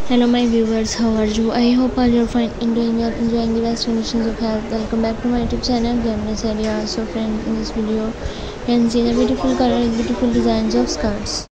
Hello my viewers, how are you? I hope all you're fine and enjoying the best conditions of health. Welcome back to my YouTube channel Glamorous Area. So friend, in this video you can see the beautiful color and beautiful designs of skirts.